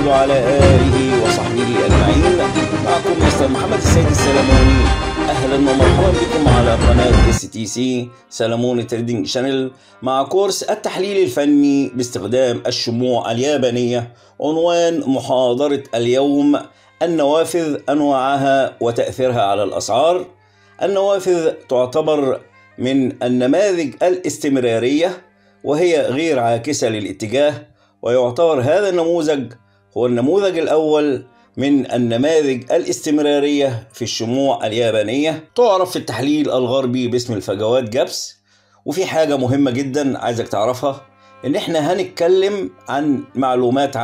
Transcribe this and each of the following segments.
محمد وعلى آله وصحبه أجمعين. معكم مستر محمد السيد السلموني. أهلا ومرحبا بكم على قناة STC سلموني تريدنج شانل مع كورس التحليل الفني باستخدام الشموع اليابانية. عنوان محاضرة اليوم: النوافذ أنواعها وتأثيرها على الأسعار. النوافذ تعتبر من النماذج الاستمرارية وهي غير عاكسة للاتجاه، ويعتبر هذا النموذج هو النموذج الأول من النماذج الاستمرارية في الشموع اليابانية. تعرف في التحليل الغربي باسم الفجوات جابس. وفي حاجة مهمة جدا عايزك تعرفها، إن إحنا هنتكلم عن معلومات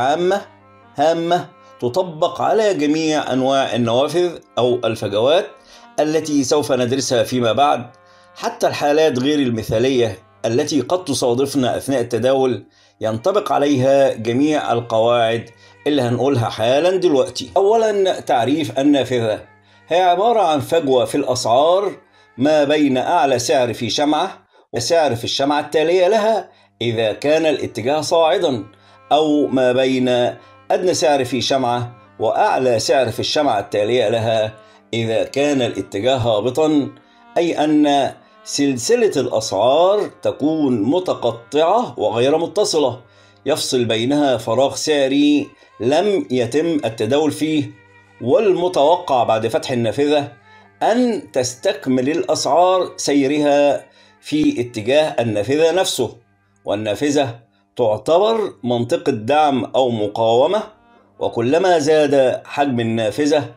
هامة تطبق على جميع أنواع النوافذ أو الفجوات التي سوف ندرسها فيما بعد، حتى الحالات غير المثالية التي قد تصادفنا أثناء التداول ينطبق عليها جميع القواعد اللي هنقولها حالا دلوقتي. أولا، تعريف النافذة: هي عبارة عن فجوة في الأسعار ما بين أعلى سعر في شمعة وسعر في الشمعة التالية لها إذا كان الاتجاه صاعدا، أو ما بين أدنى سعر في شمعة وأعلى سعر في الشمعة التالية لها إذا كان الاتجاه هابطا، أي أن سلسلة الأسعار تكون متقطعة وغير متصلة، يفصل بينها فراغ سعري لم يتم التداول فيه، والمتوقع بعد فتح النافذة أن تستكمل الأسعار سيرها في اتجاه النافذة نفسه. والنافذة تعتبر منطقة دعم أو مقاومة، وكلما زاد حجم النافذة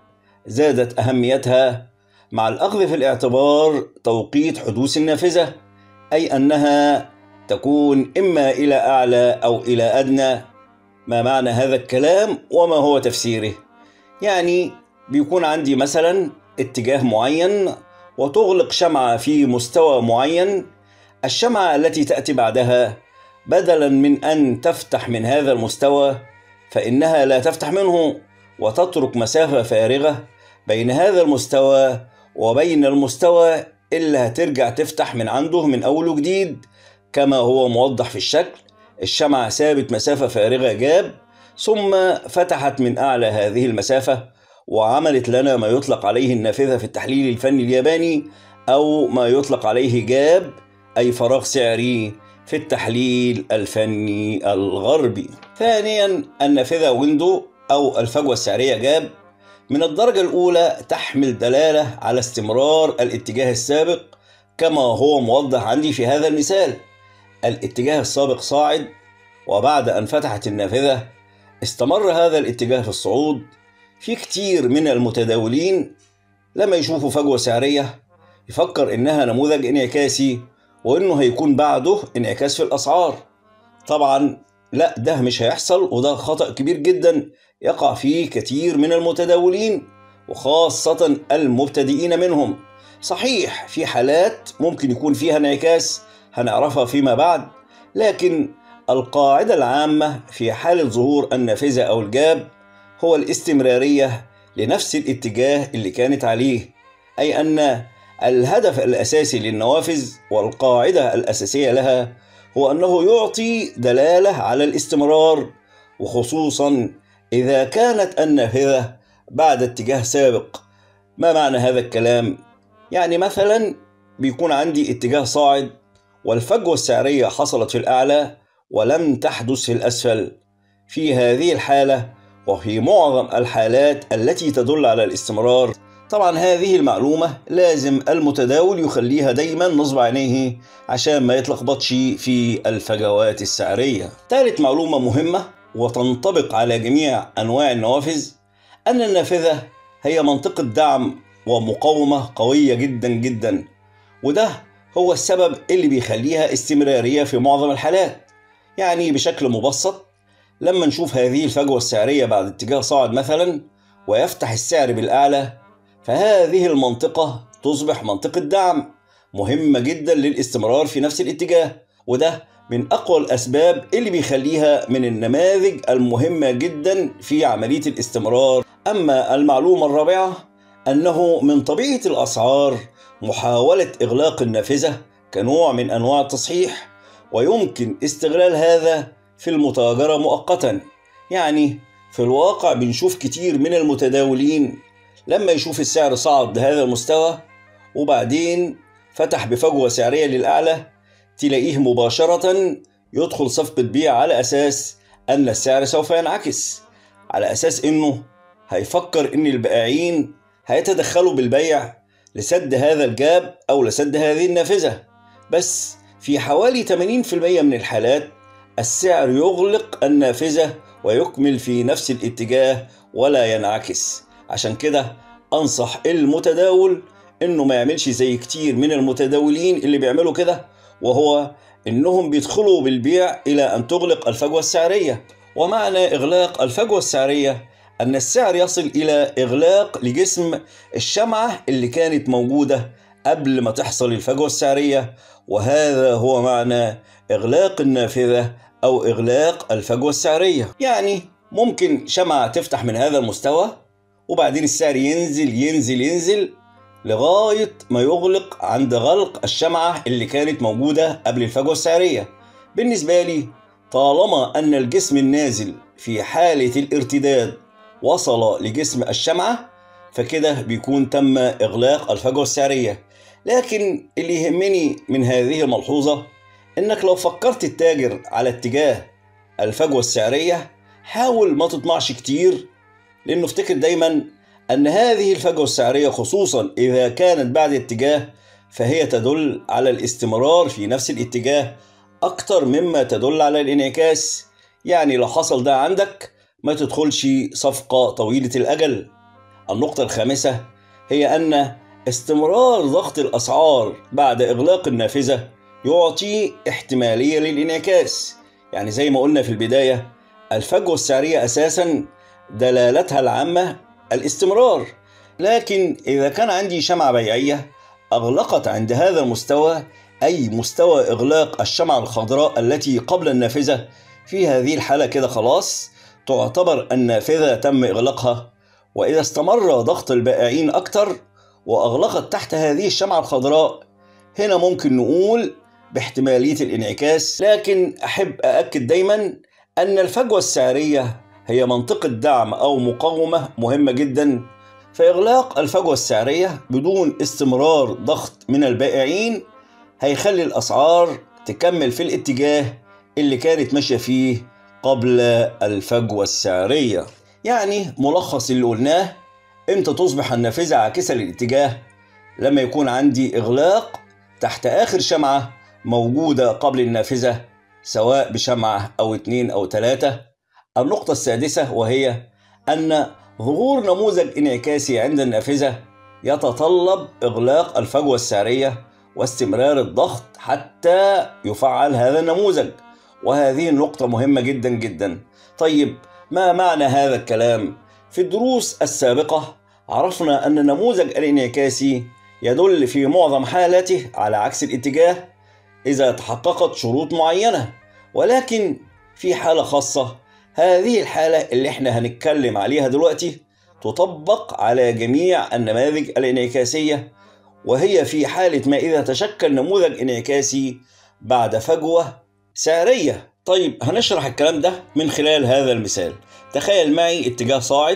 زادت أهميتها، مع الأخذ في الاعتبار توقيت حدوث النافذة، أي أنها تكون إما إلى أعلى أو إلى أدنى. ما معنى هذا الكلام وما هو تفسيره؟ يعني بيكون عندي مثلا اتجاه معين وتغلق شمعة في مستوى معين، الشمعة التي تأتي بعدها بدلا من أن تفتح من هذا المستوى فإنها لا تفتح منه، وتترك مسافة فارغة بين هذا المستوى وبين المستوى اللي هترجع تفتح من عنده من أول وجديد كما هو موضح في الشكل. الشمعة سابت مسافة فارغة جاب، ثم فتحت من أعلى هذه المسافة وعملت لنا ما يطلق عليه النافذة في التحليل الفني الياباني، أو ما يطلق عليه جاب، أي فراغ سعري في التحليل الفني الغربي. ثانيا، النافذة ويندو أو الفجوة السعرية جاب من الدرجة الأولى تحمل دلالة على استمرار الاتجاه السابق كما هو موضح عندي في هذا المثال. الاتجاه السابق صاعد، وبعد أن فتحت النافذة استمر هذا الاتجاه في الصعود. في كتير من المتداولين لما يشوفوا فجوة سعرية يفكر إنها نموذج انعكاسي وإنه هيكون بعده انعكاس في الأسعار. طبعا لا، ده مش هيحصل، وده خطأ كبير جدا يقع فيه كتير من المتداولين وخاصة المبتدئين منهم. صحيح في حالات ممكن يكون فيها انعكاس هنعرفها فيما بعد، لكن القاعدة العامة في حالة ظهور النافذة أو الجاب هو الاستمرارية لنفس الاتجاه اللي كانت عليه، أي أن الهدف الأساسي للنوافذ والقاعدة الأساسية لها هو أنه يعطي دلالة على الاستمرار، وخصوصا إذا كانت النافذة بعد اتجاه سابق. ما معنى هذا الكلام؟ يعني مثلا بيكون عندي اتجاه صاعد والفجوة السعرية حصلت في الأعلى ولم تحدث في الأسفل. في هذه الحالة وفي معظم الحالات التي تدل على الاستمرار، طبعا هذه المعلومة لازم المتداول يخليها دايما نصب عينيه عشان ما يتلخبطش في الفجوات السعرية. ثالث معلومة مهمة وتنطبق على جميع أنواع النوافذ: أن النافذة هي منطقة دعم ومقاومة قوية جدا جدا، وده هو السبب اللي بيخليها استمرارية في معظم الحالات. يعني بشكل مبسط، لما نشوف هذه الفجوة السعرية بعد اتجاه صاعد مثلا ويفتح السعر بالأعلى، فهذه المنطقة تصبح منطقة دعم مهمة جدا للاستمرار في نفس الاتجاه، وده من أقوى الأسباب اللي بيخليها من النماذج المهمة جدا في عملية الاستمرار. أما المعلومة الرابعة، أنه من طبيعة الأسعار محاولة إغلاق النافذة كنوع من أنواع التصحيح، ويمكن استغلال هذا في المتاجرة مؤقتا. يعني في الواقع بنشوف كتير من المتداولين لما يشوف السعر صعد لهذا المستوى وبعدين فتح بفجوة سعرية للأعلى، تلاقيه مباشرة يدخل صفقة بيع على أساس أن السعر سوف ينعكس، على أساس أنه هيفكر أن البائعين هيتدخلوا بالبيع لسد هذا الجاب أو لسد هذه النافذة. بس في حوالي 80% من الحالات السعر يغلق النافذة ويكمل في نفس الاتجاه ولا ينعكس. عشان كده أنصح المتداول إنه ما يعملش زي كتير من المتداولين اللي بيعملوا كده، وهو إنهم بيدخلوا بالبيع إلى أن تغلق الفجوة السعرية. ومعنى إغلاق الفجوة السعرية أن السعر يصل إلى إغلاق لجسم الشمعة اللي كانت موجودة قبل ما تحصل الفجوة السعرية، وهذا هو معنى إغلاق النافذة أو إغلاق الفجوة السعرية. يعني ممكن شمعة تفتح من هذا المستوى وبعدين السعر ينزل ينزل ينزل لغاية ما يغلق عند غلق الشمعة اللي كانت موجودة قبل الفجوة السعرية. بالنسبة لي طالما أن الجسم النازل في حالة الارتداد وصل لجسم الشمعة فكده بيكون تم إغلاق الفجوة السعرية. لكن اللي يهمني من هذه الملحوظة إنك لو فكرت التاجر على اتجاه الفجوة السعرية حاول ما تطمعش كتير، لأنه افتكر دايما أن هذه الفجوة السعرية خصوصا إذا كانت بعد اتجاه فهي تدل على الاستمرار في نفس الاتجاه أكتر مما تدل على الانعكاس. يعني لو حصل ده عندك ما تدخلش صفقة طويلة الأجل. النقطة الخامسة هي أن استمرار ضغط الأسعار بعد إغلاق النافذة يعطي احتمالية للانعكاس. يعني زي ما قلنا في البداية الفجوة السعرية أساسا دلالتها العامة الاستمرار، لكن إذا كان عندي شمعة بيعية أغلقت عند هذا المستوى أي مستوى إغلاق الشمعة الخضراء التي قبل النافذة، في هذه الحالة كده خلاص تعتبر النافذة تم إغلاقها. وإذا استمر ضغط البائعين أكتر وأغلقت تحت هذه الشمعة الخضراء هنا ممكن نقول باحتمالية الانعكاس. لكن أحب أأكد دايما أن الفجوة السعرية هي منطقة دعم أو مقاومة مهمة جدا، فإغلاق الفجوة السعرية بدون استمرار ضغط من البائعين هيخلي الأسعار تكمل في الاتجاه اللي كانت ماشية فيه قبل الفجوة السعرية. يعني ملخص اللي قلناه، امتى تصبح النافذة عاكسة للاتجاه؟ لما يكون عندي إغلاق تحت آخر شمعة موجودة قبل النافذة سواء بشمعة أو 2 أو 3. النقطة السادسة وهي أن ظهور نموذج انعكاسي عند النافذة يتطلب إغلاق الفجوة السعرية واستمرار الضغط حتى يفعل هذا النموذج، وهذه النقطة مهمة جدا جدا. طيب ما معنى هذا الكلام؟ في الدروس السابقة عرفنا أن النموذج الانعكاسي يدل في معظم حالاته على عكس الاتجاه إذا تحققت شروط معينة، ولكن في حالة خاصة، هذه الحالة اللي احنا هنتكلم عليها دلوقتي تطبق على جميع النماذج الانعكاسية، وهي في حالة ما إذا تشكل نموذج انعكاسي بعد فجوة سعرية. طيب هنشرح الكلام ده من خلال هذا المثال. تخيل معي اتجاه صاعد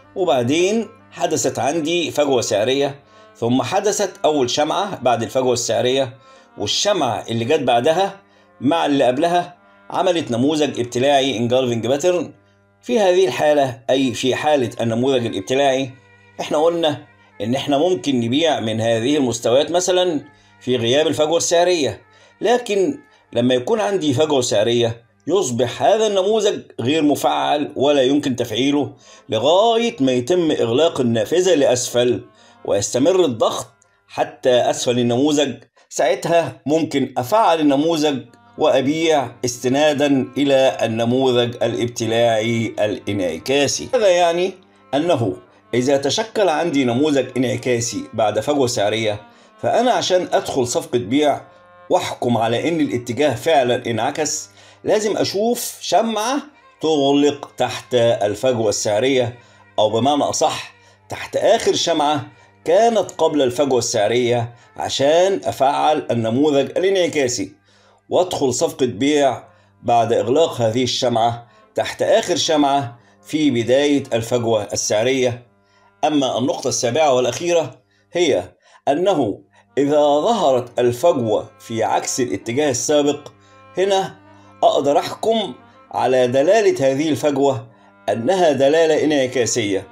وبعدين حدثت عندي فجوة سعرية، ثم حدثت أول شمعة بعد الفجوة السعرية، والشمعة اللي جت بعدها مع اللي قبلها عملت نموذج ابتلاعي انجلفنج باترن. في هذه الحالة أي في حالة النموذج الابتلاعي احنا قلنا ان احنا ممكن نبيع من هذه المستويات مثلا في غياب الفجوة السعرية، لكن لما يكون عندي فجوة سعرية يصبح هذا النموذج غير مفعل ولا يمكن تفعيله لغاية ما يتم إغلاق النافذة لأسفل ويستمر الضغط حتى أسفل النموذج. ساعتها ممكن أفعل النموذج وأبيع استنادا إلى النموذج الابتلاعي الانعكاسي. هذا يعني أنه إذا تشكل عندي نموذج انعكاسي بعد فجوة سعرية فأنا عشان أدخل صفقة بيع واحكم على ان الاتجاه فعلا انعكس لازم اشوف شمعة تغلق تحت الفجوة السعرية، او بمعنى اصح تحت اخر شمعة كانت قبل الفجوة السعرية عشان افعل النموذج الانعكاسي وادخل صفقة بيع بعد اغلاق هذه الشمعة تحت اخر شمعة في بداية الفجوة السعرية. أما النقطة السابعة والأخيرة هي أنه إذا ظهرت الفجوة في عكس الاتجاه السابق، هنا أقدر أحكم على دلالة هذه الفجوة أنها دلالة انعكاسية،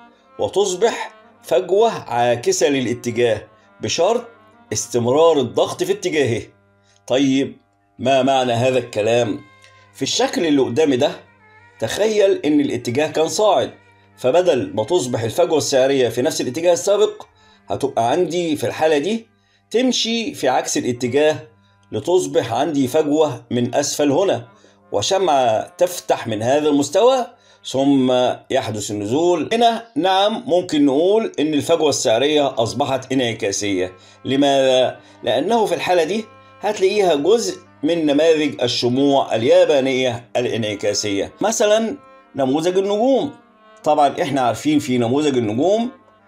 وتصبح فجوة عاكسة للاتجاه بشرط استمرار الضغط في اتجاهه. طيب، ما معنى هذا الكلام؟ في الشكل اللي قدامي ده، تخيل إن الاتجاه كان صاعد، فبدل ما تصبح الفجوة السعرية في نفس الاتجاه السابق، هتبقى عندي في الحالة دي تمشي في عكس الاتجاه لتصبح عندي فجوة من أسفل هنا، وشمعة تفتح من هذا المستوى ثم يحدث النزول هنا. نعم، ممكن نقول إن الفجوة السعرية أصبحت انعكاسية. لماذا؟ لأنه في الحالة دي هتلاقيها جزء من نماذج الشموع اليابانية الانعكاسية. مثلا نموذج النجوم، طبعا احنا عارفين في نموذج النجوم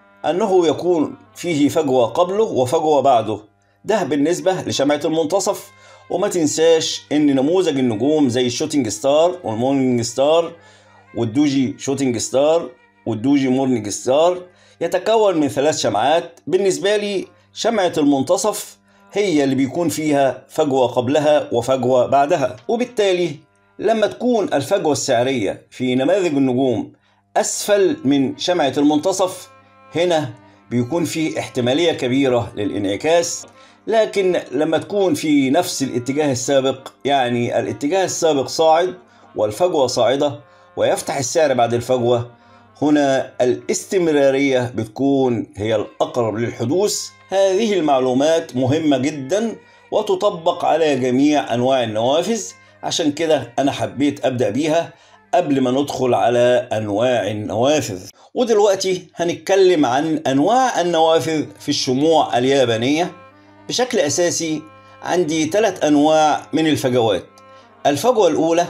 أنه يكون فيه فجوة قبله وفجوة بعده، ده بالنسبة لشمعة المنتصف. وما تنساش إن نموذج النجوم زي الشوتينج ستار والمورنينج ستار والدوجي شوتينج ستار والدوجي مورنينج ستار يتكون من 3 شمعات. بالنسبة لي شمعة المنتصف هي اللي بيكون فيها فجوة قبلها وفجوة بعدها، وبالتالي لما تكون الفجوة السعرية في نماذج النجوم أسفل من شمعة المنتصف، هنا بيكون في احتمالية كبيرة للانعكاس. لكن لما تكون في نفس الاتجاه السابق، يعني الاتجاه السابق صاعد والفجوة صاعدة ويفتح السعر بعد الفجوة، هنا الاستمرارية بتكون هي الأقرب للحدوث. هذه المعلومات مهمة جدا وتطبق على جميع أنواع النوافذ، عشان كده أنا حبيت أبدأ بيها قبل ما ندخل على أنواع النوافذ. ودلوقتي هنتكلم عن أنواع النوافذ في الشموع اليابانية. بشكل أساسي عندي 3 أنواع من الفجوات. الفجوة الأولى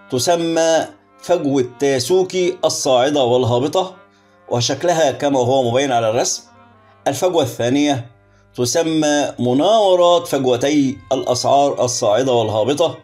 تسمى فجوة تاسوكي الصاعدة والهابطة، وشكلها كما هو مبين على الرسم. الفجوة الثانية تسمى مناورات فجوتي الأسعار الصاعدة والهابطة،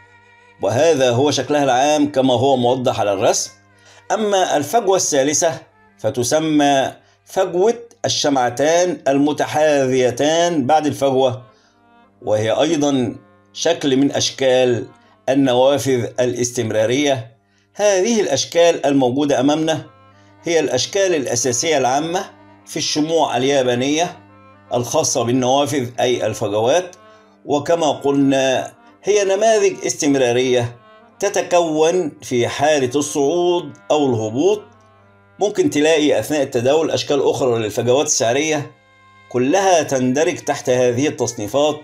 وهذا هو شكلها العام كما هو موضح على الرسم. أما الفجوة الثالثة فتسمى فجوة الشمعتان المتحاذيتان بعد الفجوة، وهي أيضا شكل من أشكال النوافذ الاستمرارية. هذه الأشكال الموجودة أمامنا هي الأشكال الأساسية العامة في الشموع اليابانية الخاصة بالنوافذ أي الفجوات، وكما قلنا هي نماذج استمرارية تتكون في حالة الصعود أو الهبوط. ممكن تلاقي أثناء التداول أشكال أخرى للفجوات السعرية كلها تندرج تحت هذه التصنيفات.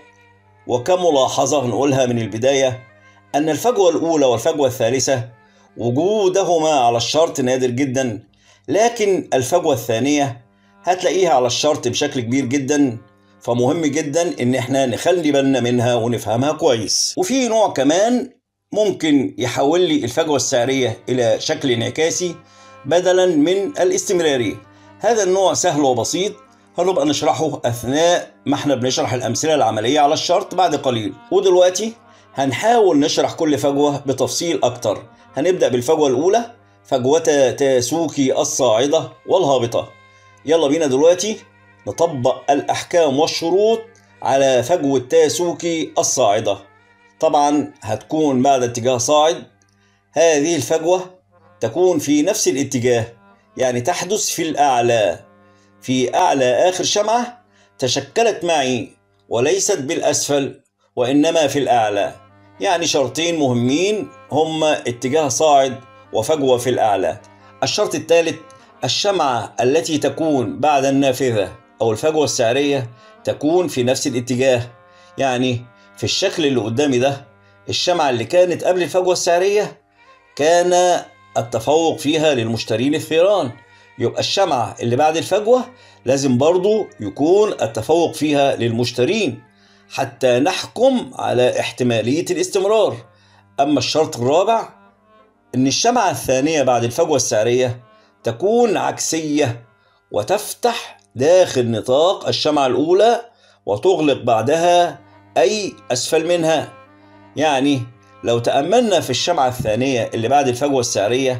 وكملاحظة نقولها من البداية أن الفجوة الأولى والفجوة الثالثة وجودهما على الشرط نادر جدا، لكن الفجوة الثانية هتلاقيها على الشرط بشكل كبير جدا، فمهم جدا ان احنا نخلي بالنا منها ونفهمها كويس. وفي نوع كمان ممكن يحول لي الفجوة السعرية الى شكل انعكاسي بدلا من الاستمراري. هذا النوع سهل وبسيط، هنبقى نشرحه اثناء ما احنا بنشرح الامثلة العملية على الشرط بعد قليل. ودلوقتي هنحاول نشرح كل فجوة بتفصيل اكتر. هنبدأ بالفجوة الاولى، فجوة تاسوكي الصاعدة والهابطة. يلا بينا دلوقتي نطبق الأحكام والشروط على فجوة تاسوكي الصاعدة. طبعا هتكون بعد اتجاه صاعد. هذه الفجوة تكون في نفس الاتجاه، يعني تحدث في الأعلى، في أعلى آخر شمعة تشكلت معي، وليست بالأسفل وإنما في الأعلى. يعني شرطين مهمين هما اتجاه صاعد وفجوة في الأعلى. الشرط الثالث، الشمعة التي تكون بعد النافذة أو الفجوة السعرية تكون في نفس الاتجاه. يعني في الشكل اللي قدامي ده، الشمعة اللي كانت قبل الفجوة السعرية كان التفوق فيها للمشترين الثيران، يبقى الشمعة اللي بعد الفجوة لازم برضو يكون التفوق فيها للمشترين حتى نحكم على احتمالية الاستمرار. أما الشرط الرابع، إن الشمعة الثانية بعد الفجوة السعرية تكون عكسية وتفتح داخل نطاق الشمعة الأولى وتغلق بعدها أي أسفل منها. يعني لو تأملنا في الشمعة الثانية اللي بعد الفجوة السعرية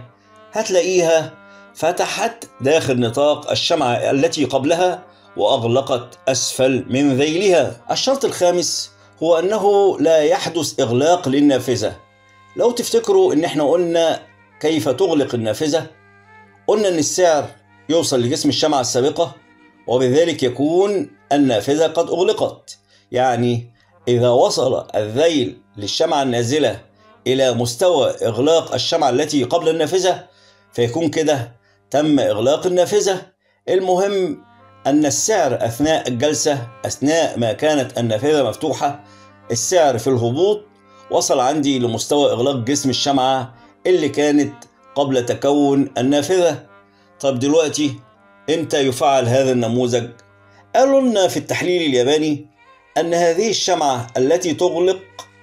هتلاقيها فتحت داخل نطاق الشمعة التي قبلها وأغلقت أسفل من ذيلها. الشرط الخامس هو أنه لا يحدث إغلاق للنافذة. لو تفتكروا إن احنا قلنا كيف تغلق النافذة، قلنا إن السعر يوصل لجسم الشمعة السابقة وبذلك يكون النافذة قد أغلقت. يعني إذا وصل الذيل للشمعة النازلة إلى مستوى إغلاق الشمعة التي قبل النافذة فيكون كده تم إغلاق النافذة. المهم أن السعر أثناء الجلسة، أثناء ما كانت النافذة مفتوحة، السعر في الهبوط وصل عندي لمستوى إغلاق جسم الشمعة اللي كانت قبل تكون النافذة. طب دلوقتي إمتى يفعل هذا النموذج؟ قالوا لنا في التحليل الياباني أن هذه الشمعة التي تغلق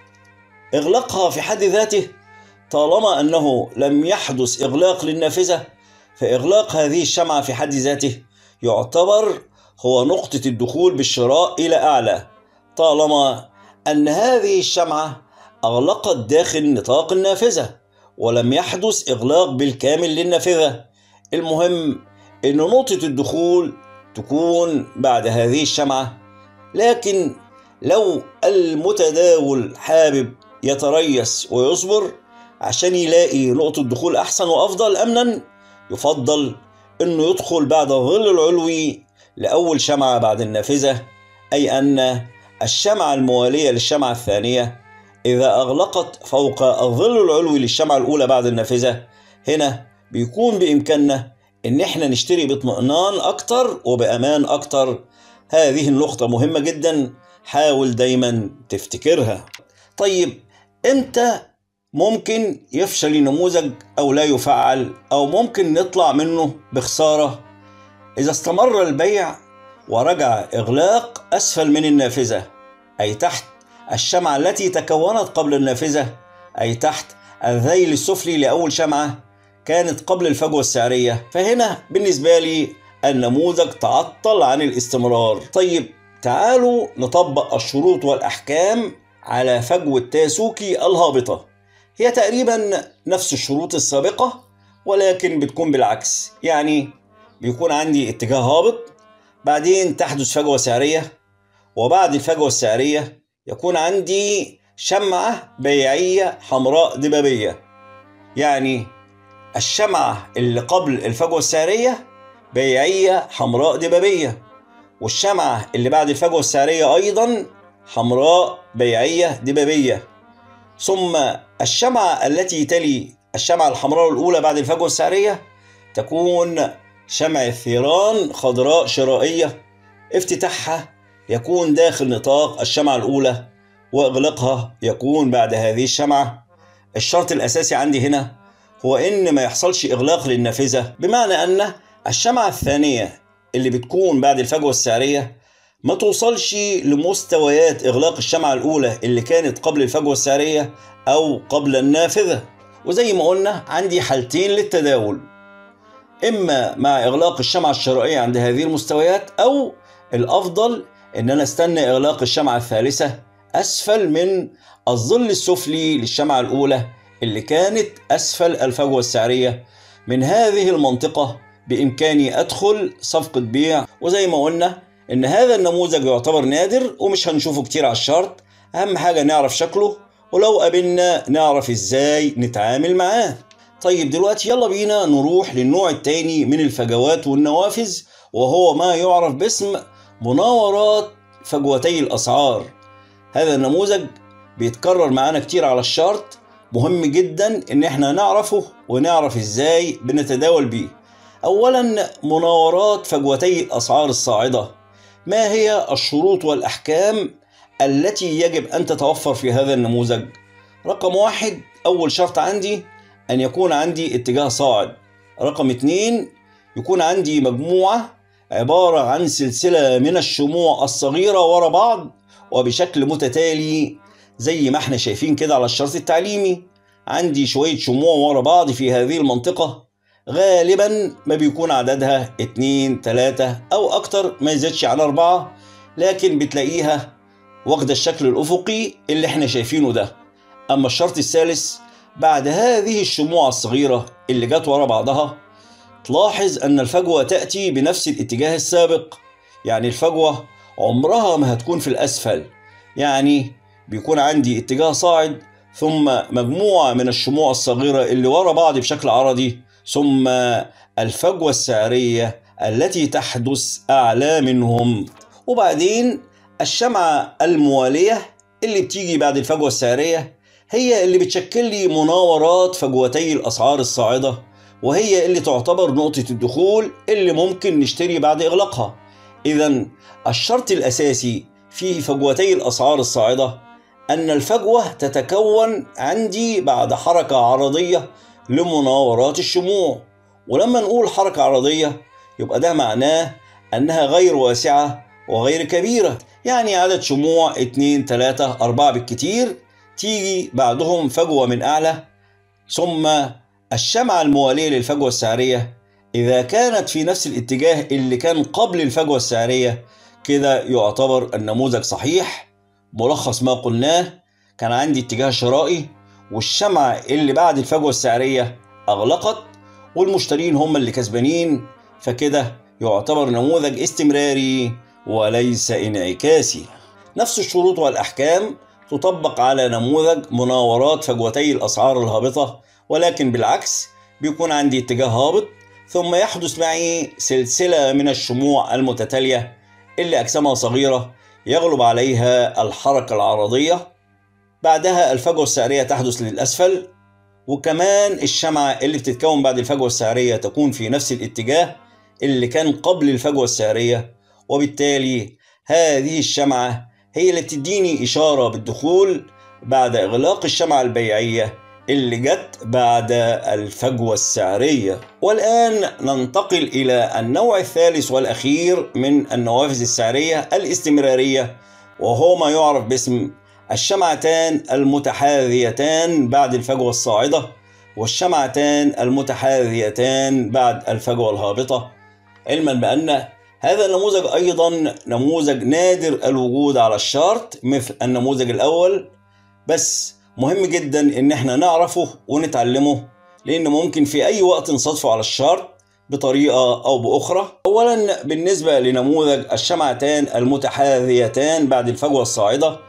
إغلاقها في حد ذاته طالما أنه لم يحدث إغلاق للنافذة، فإغلاق هذه الشمعة في حد ذاته يعتبر هو نقطة الدخول بالشراء إلى أعلى، طالما أن هذه الشمعة أغلقت داخل نطاق النافذة ولم يحدث إغلاق بالكامل للنافذة. المهم أن نقطة الدخول تكون بعد هذه الشمعة. لكن لو المتداول حابب يتريث ويصبر عشان يلاقي نقطة دخول أحسن وأفضل أمنا، يفضل أنه يدخل بعد الظل العلوي لأول شمعة بعد النافذة، أي أن الشمعة الموالية للشمعة الثانية إذا أغلقت فوق الظل العلوي للشمعة الأولى بعد النافذة، هنا بيكون بإمكاننا إن إحنا نشتري باطمئنان أكتر وبأمان أكتر. هذه النقطة مهمة جدا، حاول دايما تفتكرها. طيب إمتى ممكن يفشل النموذج أو لا يفعل أو ممكن نطلع منه بخسارة؟ إذا استمر البيع ورجع إغلاق أسفل من النافذة، أي تحت الشمعة التي تكونت قبل النافذة، أي تحت الذيل السفلي لأول شمعة كانت قبل الفجوة السعرية، فهنا بالنسبة لي النموذج تعطل عن الاستمرار. طيب تعالوا نطبق الشروط والأحكام على فجوة تاسوكي الهابطة. هي تقريبا نفس الشروط السابقة ولكن بتكون بالعكس، يعني بيكون عندي اتجاه هابط، بعدين تحدث فجوة سعرية، وبعد الفجوة السعرية يكون عندي شمعة بيعية حمراء دبابية. يعني الشمعة اللي قبل الفجوة السعرية بيعية حمراء دبابية، والشمعة اللي بعد الفجوة السعرية أيضا حمراء بيعية دبابية، ثم الشمعة التي تلي الشمعة الحمراء الأولى بعد الفجوة السعرية تكون شمعة ثيران خضراء شرائية، افتتاحها يكون داخل نطاق الشمعة الأولى وإغلاقها يكون بعد هذه الشمعة. الشرط الأساسي عندي هنا هو إن ما يحصلش إغلاق للنافذة، بمعنى أن الشمعة الثانية اللي بتكون بعد الفجوة السعرية ما توصلش لمستويات إغلاق الشمعة الأولى اللي كانت قبل الفجوة السعرية أو قبل النافذة. وزي ما قلنا عندي حالتين للتداول، إما مع إغلاق الشمعة الشرائية عند هذه المستويات، أو الأفضل إن أنا استنى إغلاق الشمعة الثالثة أسفل من الظل السفلي للشمعة الأولى اللي كانت أسفل الفجوة السعرية. من هذه المنطقة بإمكاني أدخل صفقة بيع. وزي ما قلنا إن هذا النموذج يعتبر نادر ومش هنشوفه كتير على الشارت، أهم حاجة نعرف شكله، ولو قابلنا نعرف إزاي نتعامل معاه. طيب دلوقتي يلا بينا نروح للنوع التاني من الفجوات والنوافذ، وهو ما يعرف باسم مناورات فجوتي الأسعار. هذا النموذج بيتكرر معانا كتير على الشارت، مهم جدا إن احنا نعرفه ونعرف إزاي بنتداول بيه. أولا مناورات فجوتي الأسعار الصاعدة، ما هي الشروط والأحكام التي يجب أن تتوفر في هذا النموذج؟ رقم واحد، أول شرط عندي أن يكون عندي اتجاه صاعد. رقم اتنين، يكون عندي مجموعة عبارة عن سلسلة من الشموع الصغيرة ورا بعض وبشكل متتالي زي ما احنا شايفين كده على الشرط التعليمي. عندي شوية شموع ورا بعض في هذه المنطقة، غالبا ما بيكون عددها 2 3 أو أكتر، ما يزيدش عن 4، لكن بتلاقيها واخدة الشكل الأفقي اللي احنا شايفينه ده. أما الشرط الثالث، بعد هذه الشموع الصغيرة اللي جت ورا بعضها، تلاحظ أن الفجوة تأتي بنفس الاتجاه السابق. يعني الفجوة عمرها ما هتكون في الأسفل، يعني بيكون عندي اتجاه صاعد ثم مجموعة من الشموع الصغيرة اللي ورا بعض بشكل عرضي، ثم الفجوة السعرية التي تحدث أعلى منهم، وبعدين الشمعة الموالية اللي بتيجي بعد الفجوة السعرية هي اللي بتشكل لي مناورات فجوتي الأسعار الصاعدة، وهي اللي تعتبر نقطة الدخول اللي ممكن نشتري بعد إغلاقها. إذن الشرط الأساسي في فجوتي الأسعار الصاعدة أن الفجوة تتكون عندي بعد حركة عرضية لمناورات الشموع. ولما نقول حركة عرضية يبقى ده معناه أنها غير واسعة وغير كبيرة، يعني عدد شموع 2 3 4 بالكتير، تيجي بعدهم فجوة من أعلى، ثم الشمعة الموالية للفجوة السعرية إذا كانت في نفس الاتجاه اللي كان قبل الفجوة السعرية، كده يعتبر النموذج صحيح. ملخص ما قلناه، كان عندي اتجاه شرائي، والشمعة اللي بعد الفجوة السعرية أغلقت والمشترين هم اللي كسبانين، فكده يعتبر نموذج استمراري وليس انعكاسي. نفس الشروط والأحكام تطبق على نموذج مناورات فجوتي الأسعار الهابطة، ولكن بالعكس، بيكون عندي اتجاه هابط ثم يحدث معي سلسلة من الشموع المتتالية اللي أجسامها صغيرة يغلب عليها الحركة العرضية، بعدها الفجوة السعرية تحدث للأسفل، وكمان الشمعة اللي بتتكون بعد الفجوة السعرية تكون في نفس الاتجاه اللي كان قبل الفجوة السعرية، وبالتالي هذه الشمعة هي اللي بتديني إشارة بالدخول بعد إغلاق الشمعة البيعية اللي جت بعد الفجوة السعرية. والآن ننتقل إلى النوع الثالث والأخير من النوافذ السعرية الاستمرارية، وهو ما يعرف باسم الشمعتان المتحاذيتان بعد الفجوة الصاعدة والشمعتان المتحاذيتان بعد الفجوة الهابطة، علما بأن هذا النموذج أيضا نموذج نادر الوجود على الشارت مثل النموذج الأول، بس مهم جدا إن احنا نعرفه ونتعلمه، لأن ممكن في أي وقت نصادفه على الشارت بطريقة أو بأخرى. أولا بالنسبة لنموذج الشمعتان المتحاذيتان بعد الفجوة الصاعدة،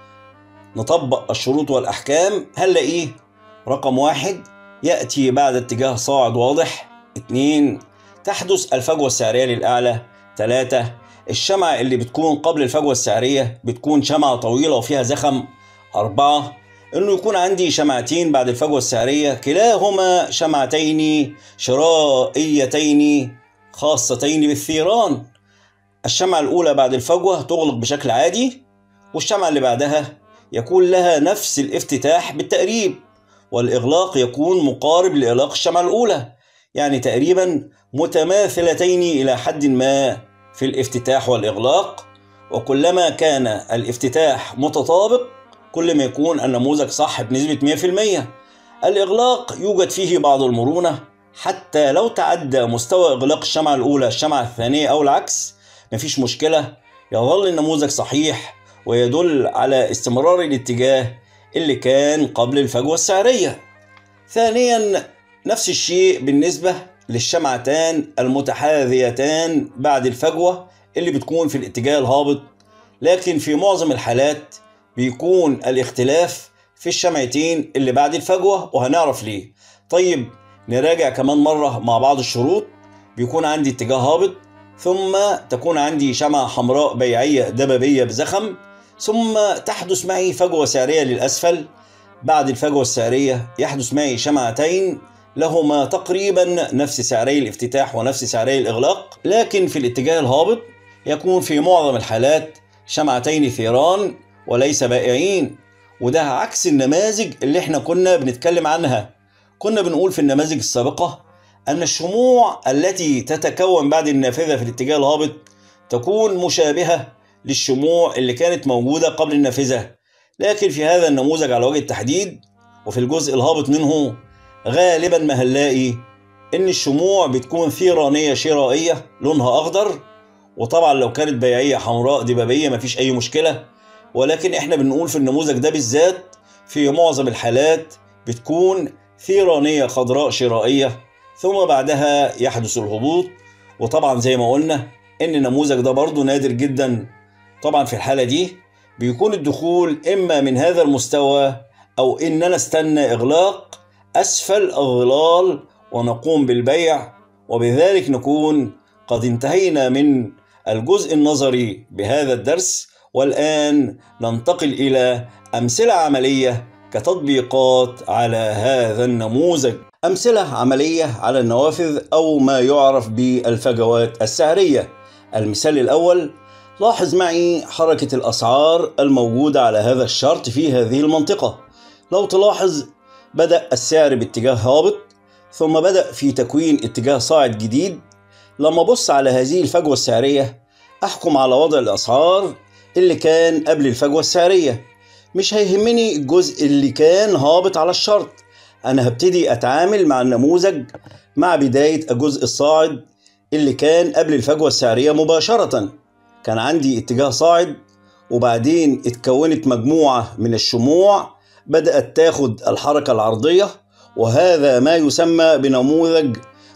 نطبق الشروط والأحكام. هنلاقيه رقم 1 يأتي بعد اتجاه صاعد واضح، 2 تحدث الفجوة السعرية للأعلى، 3 الشمعة اللي بتكون قبل الفجوة السعرية بتكون شمعة طويلة وفيها زخم، 4 إنه يكون عندي شمعتين بعد الفجوة السعرية كلاهما شمعتين شرائيتين خاصتين بالثيران. الشمعة الأولى بعد الفجوة تغلق بشكل عادي، والشمعة اللي بعدها يكون لها نفس الافتتاح بالتقريب، والإغلاق يكون مقارب لإغلاق الشمعة الأولى، يعني تقريبا متماثلتين إلى حد ما في الافتتاح والإغلاق. وكلما كان الافتتاح متطابق كل ما يكون النموذج صح بنسبة 100%. الإغلاق يوجد فيه بعض المرونة، حتى لو تعدى مستوى إغلاق الشمعة الأولى الشمعة الثانية أو العكس مفيش مشكلة، يظل النموذج صحيح ويدل على استمرار الاتجاه اللي كان قبل الفجوة السعرية. ثانيا نفس الشيء بالنسبة للشمعتان المتحاذيتان بعد الفجوة اللي بتكون في الاتجاه الهابط، لكن في معظم الحالات بيكون الاختلاف في الشمعتين اللي بعد الفجوة، وهنعرف ليه. طيب نراجع كمان مرة مع بعض الشروط. بيكون عندي اتجاه هابط، ثم تكون عندي شمعة حمراء بيعية دببية بزخم، ثم تحدث معي فجوة سعرية للأسفل. بعد الفجوة السعرية يحدث معي شمعتين لهما تقريبا نفس سعري الافتتاح ونفس سعري الإغلاق، لكن في الاتجاه الهابط يكون في معظم الحالات شمعتين ثيران وليس بائعين، وده عكس النماذج اللي احنا كنا بنتكلم عنها. كنا بنقول في النماذج السابقة أن الشموع التي تتكون بعد النافذة في الاتجاه الهابط تكون مشابهة للشموع اللي كانت موجودة قبل النافذة، لكن في هذا النموذج على وجه التحديد وفي الجزء الهابط منه غالبا ما هنلاقي إن الشموع بتكون ثيرانية شرائية لونها أخضر، وطبعا لو كانت بيعية حمراء دبابية مفيش أي مشكلة، ولكن احنا بنقول في النموذج ده بالذات في معظم الحالات بتكون ثيرانية خضراء شرائية، ثم بعدها يحدث الهبوط. وطبعا زي ما قلنا ان النموذج ده برضو نادر جدا. طبعا في الحالة دي بيكون الدخول اما من هذا المستوى او ان انا استنى اغلاق اسفل الظلال ونقوم بالبيع، وبذلك نكون قد انتهينا من الجزء النظري بهذا الدرس. والآن ننتقل إلى أمثلة عملية كتطبيقات على هذا النموذج. أمثلة عملية على النوافذ أو ما يعرف بالفجوات السعرية. المثال الأول، لاحظ معي حركة الأسعار الموجودة على هذا الشارت في هذه المنطقة. لو تلاحظ بدأ السعر باتجاه هابط، ثم بدأ في تكوين اتجاه صاعد جديد. لما أبص على هذه الفجوة السعرية أحكم على وضع الأسعار اللي كان قبل الفجوة السعرية. مش هيهمني الجزء اللي كان هابط على الشرط، أنا هبتدي أتعامل مع النموذج مع بداية الجزء الصاعد اللي كان قبل الفجوة السعرية مباشرة. كان عندي اتجاه صاعد، وبعدين اتكونت مجموعة من الشموع بدأت تاخد الحركة العرضية، وهذا ما يسمى بنموذج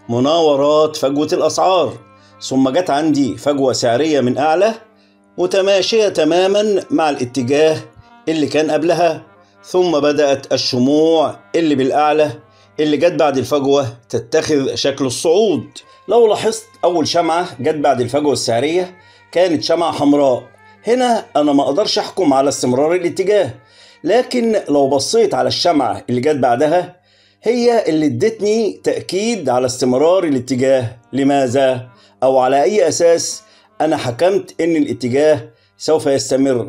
مناورات فجوة الأسعار. ثم جت عندي فجوة سعرية من أعلى متماشية تماما مع الاتجاه اللي كان قبلها، ثم بدأت الشموع اللي بالأعلى اللي جت بعد الفجوة تتخذ شكل الصعود. لو لاحظت أول شمعة جت بعد الفجوة السعرية كانت شمعة حمراء. هنا أنا ما أقدرش أحكم على استمرار الاتجاه، لكن لو بصيت على الشمعة اللي جت بعدها هي اللي ادتني تأكيد على استمرار الاتجاه. لماذا؟ أو على أي أساس أنا حكمت إن الاتجاه سوف يستمر؟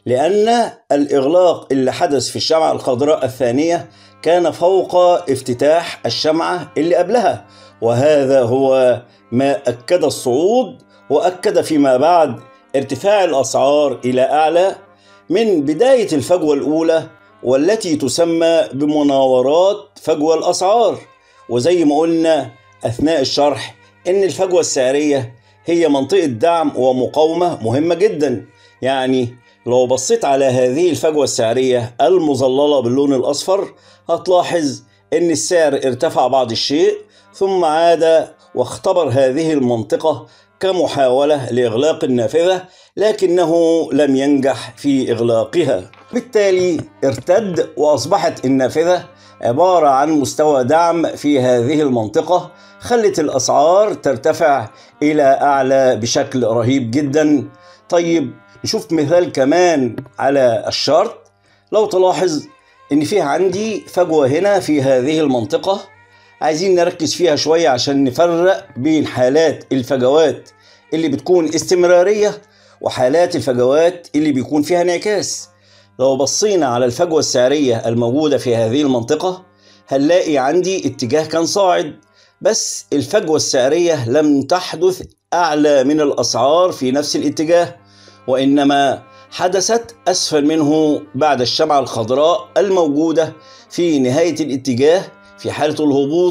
لأن الإغلاق اللي حدث في الشمعة الخضراء الثانية كان فوق افتتاح الشمعة اللي قبلها، وهذا هو ما أكد الصعود وأكد فيما بعد ارتفاع الأسعار إلى أعلى من بداية الفجوة الأولى، والتي تسمى بمناورات فجوة الأسعار. وزي ما قلنا أثناء الشرح إن الفجوة السعرية هي منطقة دعم ومقاومة مهمة جدا. يعني لو بصيت على هذه الفجوة السعرية المظللة باللون الأصفر هتلاحظ إن السعر ارتفع بعض الشيء ثم عاد واختبر هذه المنطقة كمحاولة لإغلاق النافذة، لكنه لم ينجح في إغلاقها. بالتالي ارتد وأصبحت النافذة عبارة عن مستوى دعم في هذه المنطقة، خلت الأسعار ترتفع إلى أعلى بشكل رهيب جدا. طيب نشوف مثال كمان على الشارت. لو تلاحظ إن فيه عندي فجوة هنا في هذه المنطقة، عايزين نركز فيها شوية عشان نفرق بين حالات الفجوات اللي بتكون استمرارية وحالات الفجوات اللي بيكون فيها انعكاس. لو بصينا على الفجوة السعرية الموجودة في هذه المنطقة هنلاقي عندي اتجاه كان صاعد، بس الفجوة السعرية لم تحدث أعلى من الأسعار في نفس الاتجاه، وإنما حدثت أسفل منه بعد الشمعة الخضراء الموجودة في نهاية الاتجاه في حالة الهبوط.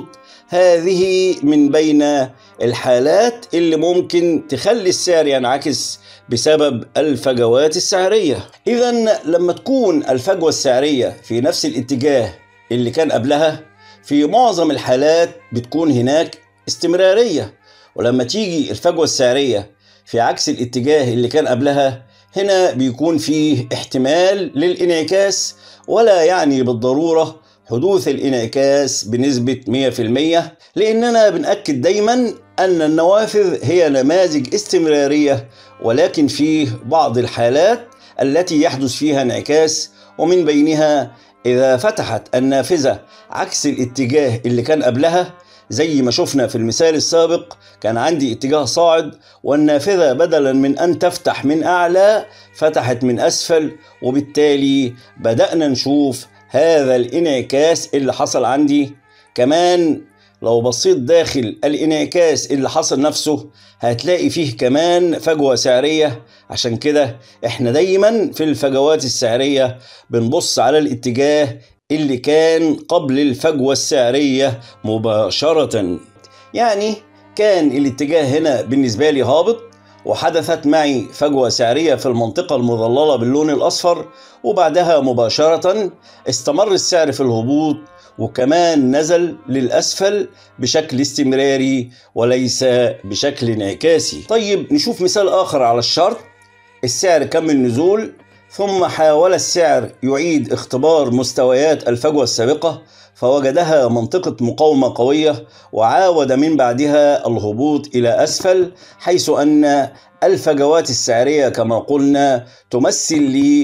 هذه من بين الحالات اللي ممكن تخلي السعر ينعكس بسبب الفجوات السعرية. إذن لما تكون الفجوة السعرية في نفس الاتجاه اللي كان قبلها في معظم الحالات بتكون هناك استمرارية، ولما تيجي الفجوة السعرية في عكس الاتجاه اللي كان قبلها هنا بيكون فيه احتمال للانعكاس، ولا يعني بالضرورة حدوث الانعكاس بنسبة 100%، لأننا بنأكد دايما أن النوافذ هي نماذج استمرارية، ولكن فيه بعض الحالات التي يحدث فيها انعكاس، ومن بينها إذا فتحت النافذة عكس الاتجاه اللي كان قبلها. زي ما شفنا في المثال السابق كان عندي اتجاه صاعد والنافذة بدلا من أن تفتح من أعلى فتحت من أسفل، وبالتالي بدأنا نشوف هذا الانعكاس اللي حصل عندي. كمان لو بصيت داخل الانعكاس اللي حصل نفسه هتلاقي فيه كمان فجوة سعرية. عشان كده احنا دايما في الفجوات السعرية بنبص على الاتجاه اللي كان قبل الفجوة السعرية مباشرة. يعني كان الاتجاه هنا بالنسبة لي هابط، وحدثت معي فجوة سعرية في المنطقة المظللة باللون الأصفر، وبعدها مباشرة استمر السعر في الهبوط وكمان نزل للأسفل بشكل استمراري وليس بشكل انعكاسي. طيب نشوف مثال آخر على الشرط. السعر كمل نزول، ثم حاول السعر يعيد اختبار مستويات الفجوة السابقة فوجدها منطقة مقاومة قوية، وعاود من بعدها الهبوط إلى أسفل، حيث أن الفجوات السعرية كما قلنا تمثل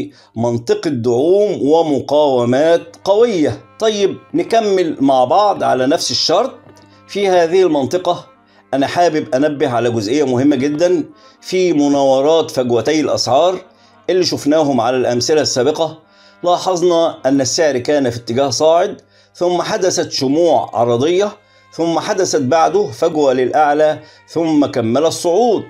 لمنطقة دعوم ومقاومات قوية. طيب نكمل مع بعض على نفس الشرط. في هذه المنطقة أنا حابب أنبه على جزئية مهمة جدا في مناورات فجوتي الأسعار اللي شفناهم على الأمثلة السابقة. لاحظنا أن السعر كان في اتجاه صاعد، ثم حدثت شموع عرضية، ثم حدثت بعده فجوة للأعلى، ثم كمل الصعود.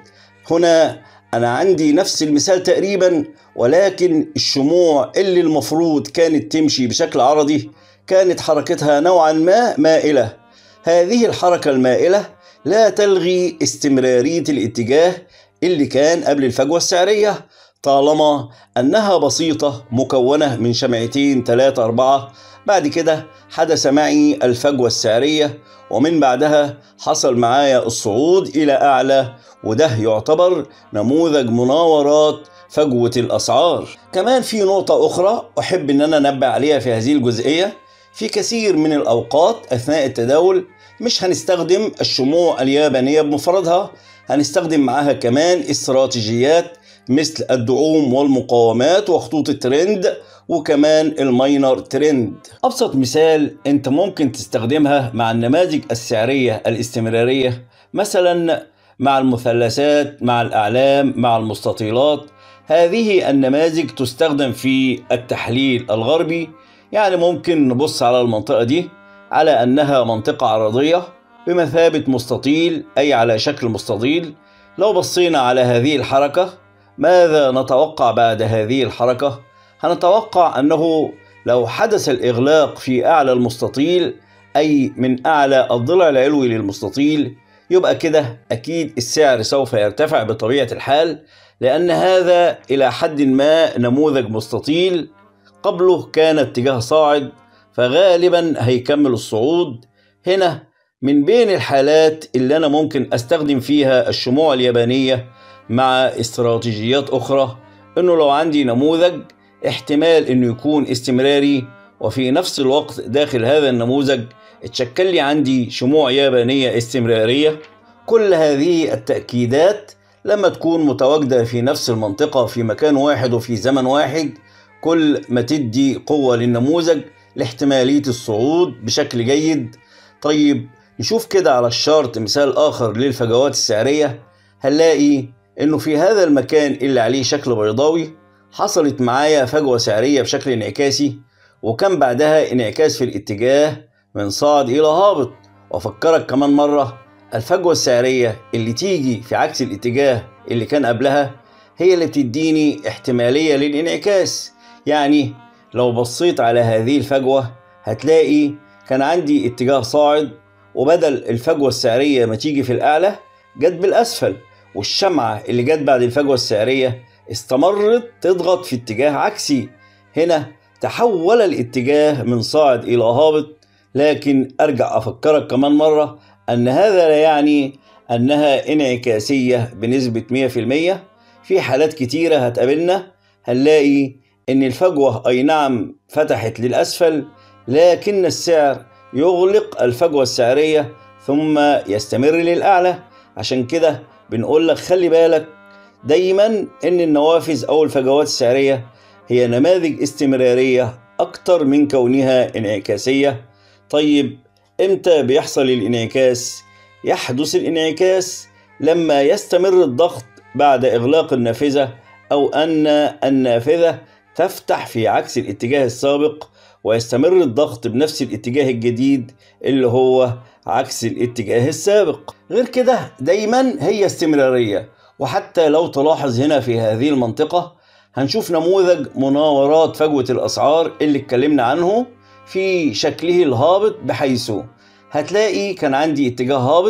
هنا أنا عندي نفس المثال تقريبا، ولكن الشموع اللي المفروض كانت تمشي بشكل عرضي كانت حركتها نوعا ما مائلة. هذه الحركة المائلة لا تلغي استمرارية الاتجاه اللي كان قبل الفجوة السعرية، طالما أنها بسيطة مكونة من شمعتين 3 4. بعد كده حدث معي الفجوة السعرية، ومن بعدها حصل معايا الصعود إلى أعلى، وده يعتبر نموذج مناورات فجوة الأسعار. كمان في نقطة أخرى أحب أن أنا أنبه عليها في هذه الجزئية. في كثير من الأوقات أثناء التداول مش هنستخدم الشموع اليابانية بمفردها، هنستخدم معاها كمان استراتيجيات مثل الدعوم والمقاومات وخطوط الترند وكمان الماينر ترند. أبسط مثال أنت ممكن تستخدمها مع النماذج السعرية الاستمرارية، مثلا مع المثلثات، مع الأعلام، مع المستطيلات. هذه النماذج تستخدم في التحليل الغربي. يعني ممكن نبص على المنطقة دي على أنها منطقة عرضية بمثابة مستطيل، أي على شكل مستطيل. لو بصينا على هذه الحركة ماذا نتوقع بعد هذه الحركة؟ هنتوقع أنه لو حدث الإغلاق في أعلى المستطيل، أي من أعلى الضلع العلوي للمستطيل، يبقى كده أكيد السعر سوف يرتفع بطبيعة الحال، لأن هذا إلى حد ما نموذج مستطيل قبله كان اتجاه صاعد، فغالبا هيكمل الصعود. هنا من بين الحالات اللي أنا ممكن أستخدم فيها الشموع اليابانية مع استراتيجيات أخرى، إنه لو عندي نموذج احتمال إنه يكون استمراري، وفي نفس الوقت داخل هذا النموذج اتشكل لي عندي شموع يابانية استمرارية. كل هذه التأكيدات لما تكون متواجدة في نفس المنطقة في مكان واحد وفي زمن واحد، كل ما تدي قوة للنموذج لاحتمالية الصعود بشكل جيد. طيب نشوف كده على الشارت مثال آخر للفجوات السعرية. هنلاقي إنه في هذا المكان اللي عليه شكل بيضاوي حصلت معايا فجوة سعرية بشكل انعكاسي، وكان بعدها انعكاس في الاتجاه من صاعد إلى هابط. وأفكرك كمان مرة، الفجوة السعرية اللي تيجي في عكس الاتجاه اللي كان قبلها هي اللي بتديني احتمالية للانعكاس. يعني لو بصيت على هذه الفجوة هتلاقي كان عندي اتجاه صاعد، وبدل الفجوة السعرية ما تيجي في الأعلى جت بالأسفل، والشمعة اللي جت بعد الفجوة السعرية استمرت تضغط في اتجاه عكسي. هنا تحول الاتجاه من صاعد إلى هابط. لكن أرجع أفكرك كمان مرة أن هذا لا يعني أنها انعكاسية بنسبة 100%. في حالات كتيرة هتقابلنا هنلاقي أن الفجوة أي نعم فتحت للأسفل، لكن السعر يغلق الفجوة السعرية ثم يستمر للأعلى. عشان كده بنقول لك خلي بالك دايما أن النوافذ أو الفجوات السعرية هي نماذج استمرارية أكتر من كونها انعكاسية. طيب إمتى بيحصل الانعكاس؟ يحدث الانعكاس لما يستمر الضغط بعد إغلاق النافذة، أو أن النافذة تفتح في عكس الاتجاه السابق ويستمر الضغط بنفس الاتجاه الجديد اللي هو عكس الاتجاه السابق. غير كده دايما هي استمرارية. وحتى لو تلاحظ هنا في هذه المنطقة هنشوف نموذج مناورات فجوة الأسعار اللي اتكلمنا عنه في شكله الهابط، بحيث هتلاقي كان عندي اتجاه هابط،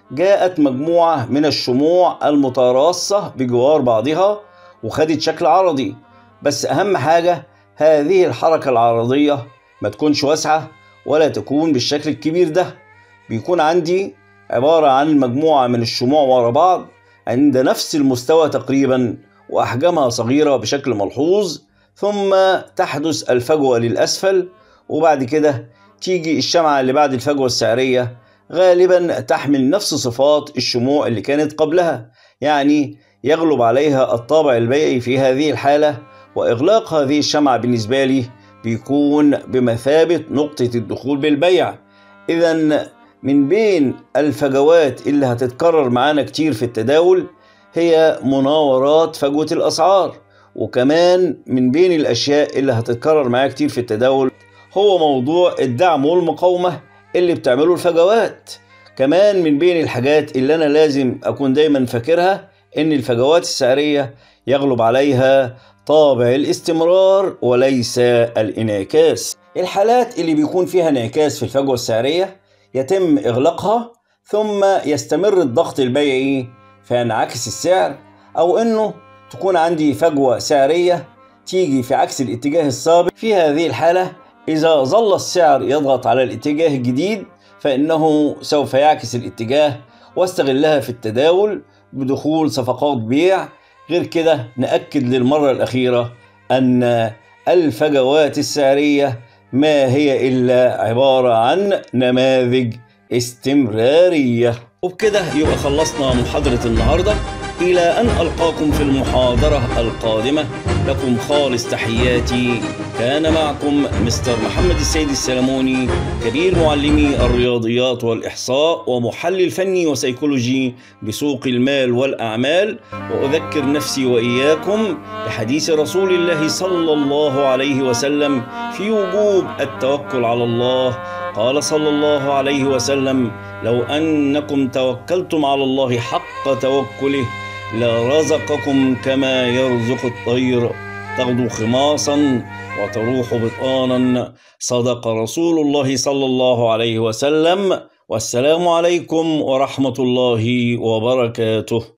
جاءت مجموعة من الشموع المتراصة بجوار بعضها وخدت شكل عرضي. بس أهم حاجة هذه الحركة العرضية ما تكونش واسعة ولا تكون بالشكل الكبير ده. بيكون عندي عبارة عن مجموعة من الشموع ورا بعض عند نفس المستوى تقريبا وأحجامها صغيرة بشكل ملحوظ، ثم تحدث الفجوة للأسفل، وبعد كده تيجي الشمعة اللي بعد الفجوة السعرية غالبا تحمل نفس صفات الشموع اللي كانت قبلها، يعني يغلب عليها الطابع البيعي في هذه الحالة. وإغلاق هذه الشمعة بالنسبة لي بيكون بمثابة نقطة الدخول بالبيع. إذا من بين الفجوات اللي هتتكرر معانا كتير في التداول هي مناورات فجوة الأسعار، وكمان من بين الأشياء اللي هتتكرر معايا كتير في التداول هو موضوع الدعم والمقاومة اللي بتعمله الفجوات. كمان من بين الحاجات اللي أنا لازم أكون دايما فاكرها إن الفجوات السعرية يغلب عليها طابع الاستمرار وليس الانعكاس. الحالات اللي بيكون فيها انعكاس في الفجوة السعرية يتم إغلاقها ثم يستمر الضغط البيعي فينعكس السعر، أو إنه تكون عندي فجوة سعرية تيجي في عكس الاتجاه السابق. في هذه الحالة إذا ظل السعر يضغط على الاتجاه الجديد فإنه سوف يعكس الاتجاه واستغلها في التداول بدخول صفقات بيع. غير كده نأكد للمرة الأخيرة أن الفجوات السعرية ما هي إلا عبارة عن نماذج استمرارية. وبكده يبقى خلصنا محاضرة النهاردة. إلى أن ألقاكم في المحاضرة القادمة، لكم خالص تحياتي. كان معكم مستر محمد السيد السلموني، كبير معلمي الرياضيات والإحصاء ومحلل فني وسيكولوجي بسوق المال والأعمال. وأذكر نفسي وإياكم بحديث رسول الله صلى الله عليه وسلم في وجوب التوكل على الله. قال صلى الله عليه وسلم: لو أنكم توكلتم على الله حق توكله لرزقكم كما يرزق الطير تغدو خماصا وتروح بطانا. صدق رسول الله صلى الله عليه وسلم. والسلام عليكم ورحمة الله وبركاته.